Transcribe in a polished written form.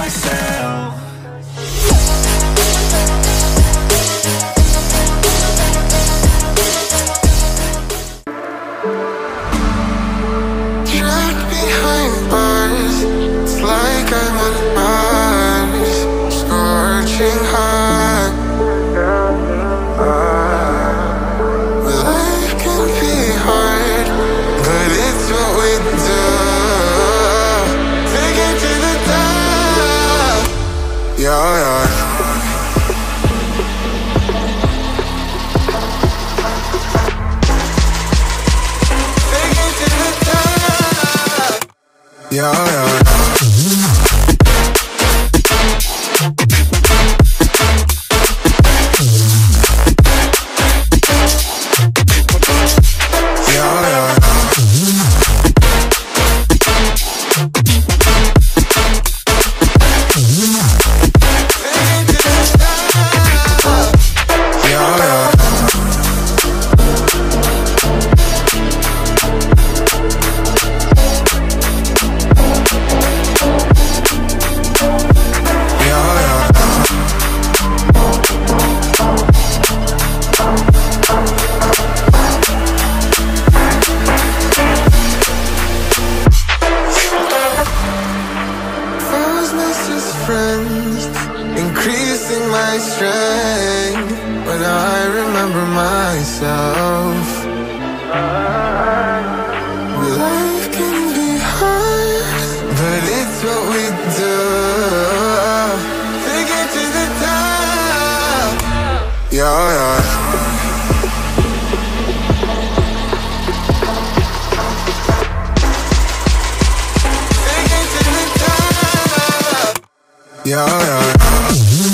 myself. Trapped behind bars, it's like I'm on Mars, scorching hot. Life can be hard, but it's what we do. Take it to the top. Yeah, yeah. Yeah, yeah, yeah. Friends, increasing my strength when I remember myself. Life can be hard, but it's what we do. Take it to the top. Yeah, yeah. Yeah, yeah.